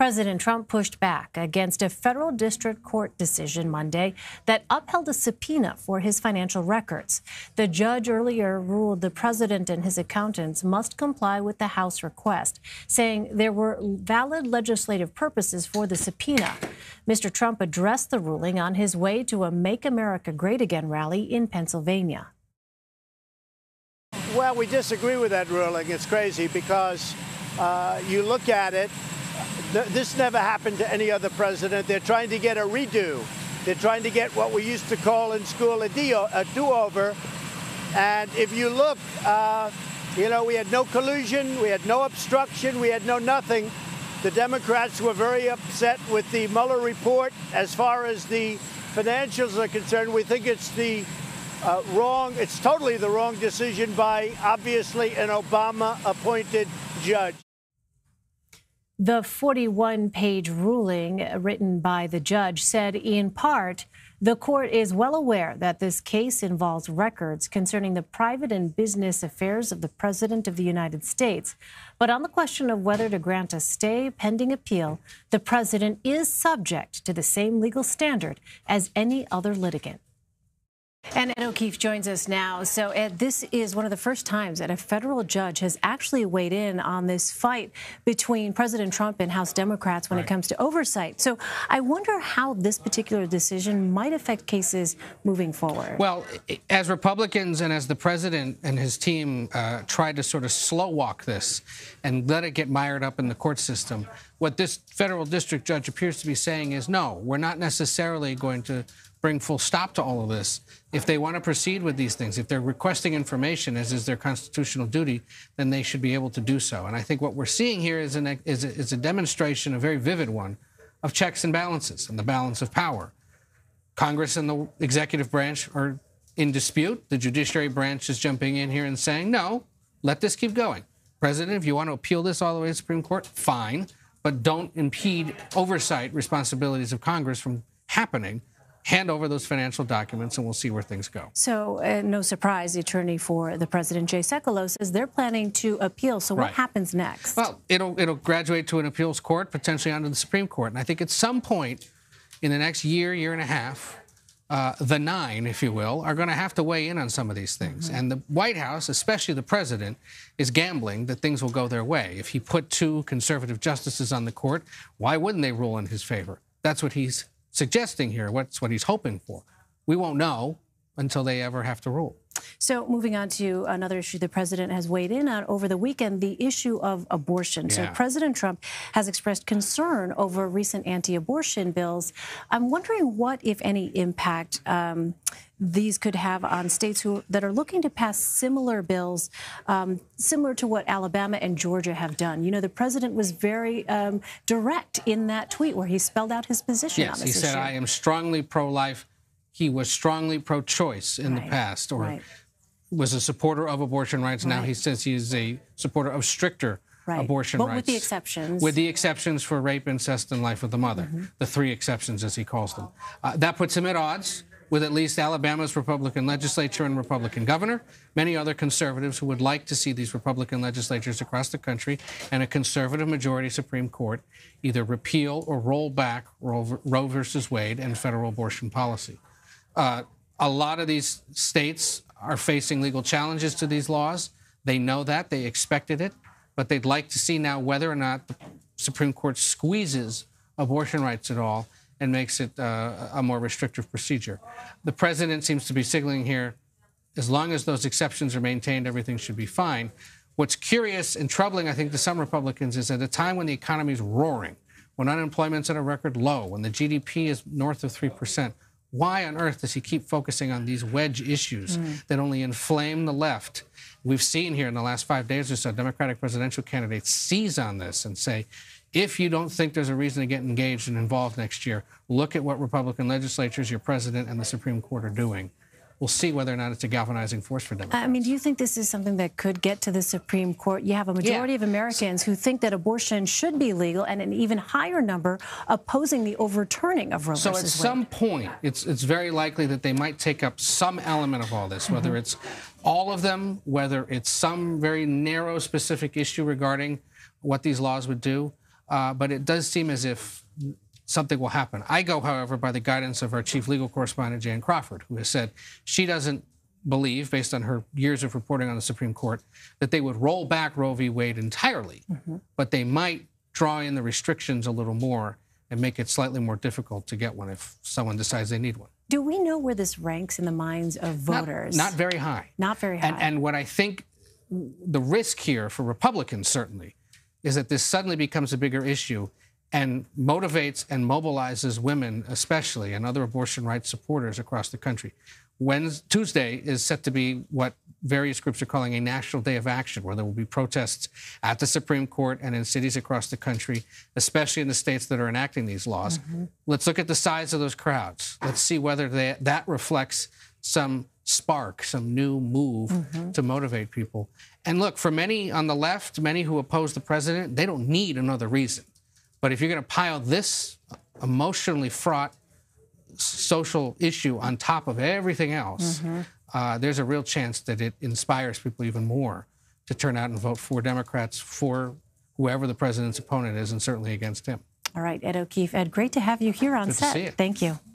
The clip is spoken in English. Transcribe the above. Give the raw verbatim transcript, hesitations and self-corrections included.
President Trump pushed back against a federal district court decision Monday that upheld a subpoena for his financial records. The judge earlier ruled the president and his accountants must comply with the House request, saying there were valid legislative purposes for the subpoena. Mister Trump addressed the ruling on his way to a Make America Great Again rally in Pennsylvania. Well, we disagree with that ruling. It's crazy because uh, you look at it, th this never happened to any other president. They're trying to get a redo. They're trying to get what we used to call in school a do-over. And if you look, uh, you know, we had no collusion, we had no obstruction, we had no nothing. The Democrats were very upset with the Mueller report. As far as the financials are concerned, we think it's the uh, wrong, it's totally the wrong decision by, obviously, an Obama-appointed judge. The forty-one page ruling written by the judge said, in part, the court is well aware that this case involves records concerning the private and business affairs of the President of the United States. But on the question of whether to grant a stay pending appeal, the president is subject to the same legal standard as any other litigant. And Ed O'Keefe joins us now. So, Ed, this is one of the first times that a federal judge has actually weighed in on this fight between President Trump and House Democrats when right. it comes to oversight. So I wonder how this particular decision might affect cases moving forward. Well, as Republicans and as the president and his team uh, tried to sort of slow walk this and let it get mired up in the court system, what this federal district judge appears to be saying is, no, we're not necessarily going to bring full stop to all of this. If they want to proceed with these things, if they're requesting information, as is their constitutional duty, then they should be able to do so. And I think what we're seeing here is, an, is, a, is a demonstration, a very vivid one, of checks and balances and the balance of power. Congress and the executive branch are in dispute. The judiciary branch is jumping in here and saying, no, let this keep going. President, if you want to appeal this all the way to the Supreme Court, fine, but don't impede oversight responsibilities of Congress from happening. Hand over those financial documents, and we'll see where things go. So, uh, no surprise, the attorney for the president, Jay Sekulow, says they're planning to appeal. So what right. happens next? Well, it'll, it'll graduate to an appeals court, potentially onto the Supreme Court. And I think at some point in the next year, year and a half, uh, the nine, if you will, are going to have to weigh in on some of these things. Mm-hmm. And the White House, especially the president, is gambling that things will go their way. If he put two conservative justices on the court, why wouldn't they rule in his favor? That's what he's suggesting here. What's what he's hoping for. We won't know until they ever have to rule. So moving on to another issue the president has weighed in on over the weekend, the issue of abortion. Yeah. So President Trump has expressed concern over recent anti-abortion bills. I'm wondering what, if any, impact um, these could have on states who that are looking to pass similar bills, um, similar to what Alabama and Georgia have done. You know, the president was very um, direct in that tweet where he spelled out his position yes, on this issue. Yes, he said, I am strongly pro-life. He was strongly pro-choice in right. the past, or right. was a supporter of abortion rights. Right. Now he says he is a supporter of stricter right. abortion but rights. But with the exceptions. With the exceptions for rape, incest, and life of the mother. Mm-hmm. The three exceptions, as he calls them. Uh, that puts him at odds with at least Alabama's Republican legislature and Republican governor, many other conservatives who would like to see these Republican legislatures across the country and a conservative majority Supreme Court either repeal or roll back Roe, Roe versus Wade and federal abortion policy. Uh, a lot of these states are facing legal challenges to these laws. They know that. They expected it. But they'd like to see now whether or not the Supreme Court squeezes abortion rights at all and makes it uh, a more restrictive procedure. The president seems to be signaling here, as long as those exceptions are maintained, everything should be fine. What's curious and troubling, I think, to some Republicans is at a time when the economy is roaring, when unemployment's at a record low, when the G D P is north of three percent, why on earth does he keep focusing on these wedge issues mm. that only inflame the left? We've seen here in the last five days or so, Democratic presidential candidates seize on this and say, if you don't think there's a reason to get engaged and involved next year, look at what Republican legislatures, your president, and the Supreme Court are doing. We'll see whether or not it's a galvanizing force for Democrats. I mean, do you think this is something that could get to the Supreme Court? You have a majority yeah. of Americans who think that abortion should be legal, and an even higher number opposing the overturning of Roe so versus Wade. So at some point, it's, it's very likely that they might take up some element of all this, whether mm-hmm. it's all of them, whether it's some very narrow, specific issue regarding what these laws would do. uh, but it does seem as if something will happen. I go, however, by the guidance of our chief legal correspondent, Jan Crawford, who has said she doesn't believe, based on her years of reporting on the Supreme Court, that they would roll back Roe v. Wade entirely, mm-hmm. but they might draw in the restrictions a little more and make it slightly more difficult to get one if someone decides they need one. Do we know where this ranks in the minds of voters? Not, not very high. Not very high. And, and what I think the risk here for Republicans, certainly, is that this suddenly becomes a bigger issue and motivates and mobilizes women, especially, and other abortion rights supporters across the country. Wednesday, Tuesday is set to be what various groups are calling a national day of action, where there will be protests at the Supreme Court and in cities across the country, especially in the states that are enacting these laws. Mm-hmm. Let's look at the size of those crowds. Let's see whether they, that reflects some spark, some new move mm-hmm. to motivate people. And look, for many on the left, many who oppose the president, they don't need another reason. But if you're going to pile this emotionally fraught social issue on top of everything else, mm-hmm. uh, there's a real chance that it inspires people even more to turn out and vote for Democrats, for whoever the president's opponent is, and certainly against him. All right, Ed O'Keefe. Ed, great to have you here on Good set. To see you. Thank you.